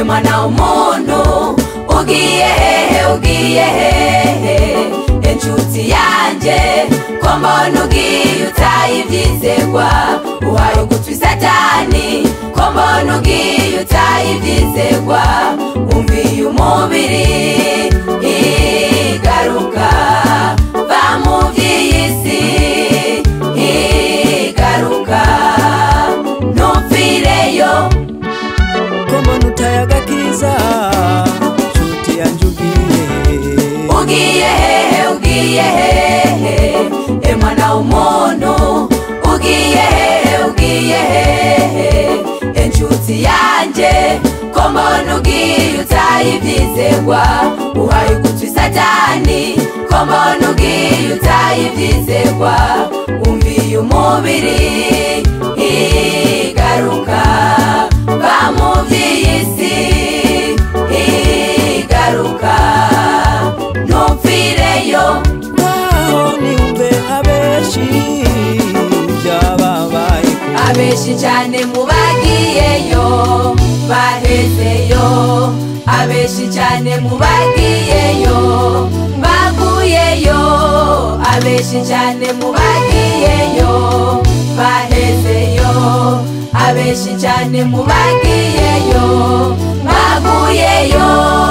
mwana w'umuntu ugiye hehe inshuti yanje ko mbona ugiye utaye ibyizerwa uhaye ugutwi satani ko mbona ugiye utaye ibyizerwa umviye umubiri igaruka va mu by'isi igaruka ntupfireyo ko mbona utaye agakiza nshuti yanjye ugiye hehe mwana w'umuntu ugiye hehe inshuti yanje ko mbona ugiye utaye ibyizerwa uhaye ugutwi satani ko mbona ugiye utaye ibyizerwa umviye umubiri igaruka va mu by'isi igaruka ntupfireyo ngaho niwumve abenshi byababaye abenshi cyane mu bagiyeyo bahezeyo abenshi cyane mu bagiyeyo baguyeyo abenshi cyane mu bagiyeyo bahezeyo abenshi cyane mu bagiyeyo baguyeyo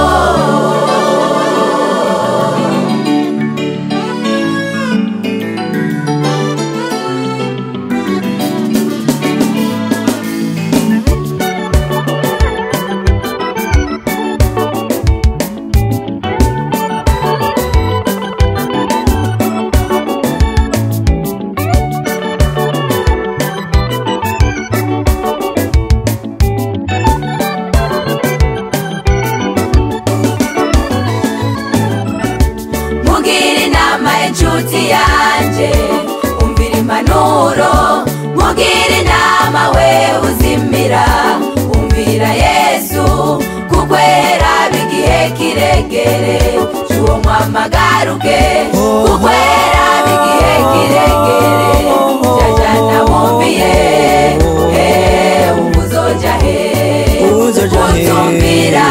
inshuti yanje umvira impanuro mugira inama we uzimira umvira Yesu kukwera bigihe kiregere uwo mwamagaruke kukwera bigihe kiregere jajana wumviye uzoja he uzumvira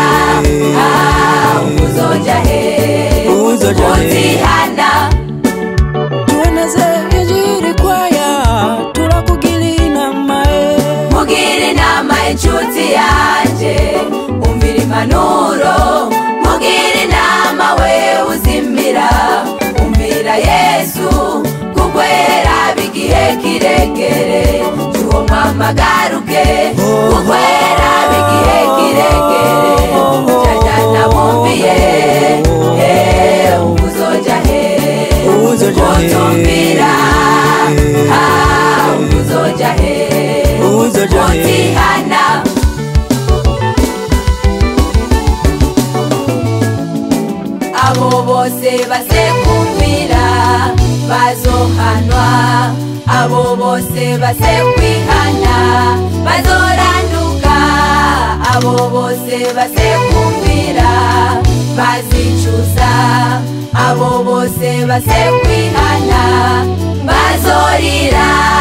uzoja he uzihana tueneze injili kwaya turakugira inama mugira inama inshuti yanje umvira impanuro mugira inama we uzimira umvira Yesu kukwera bigihe kiregere uwo mwamagaruke kukwera bigihe kiregere jajana wumviye uzoja he uzumvira uzoja he uzihana abo bose basekumvira bazohanwa abo bose basekwihana bazoranduka abo bose basekumvira bazicuza abo bose basekwihana bazorira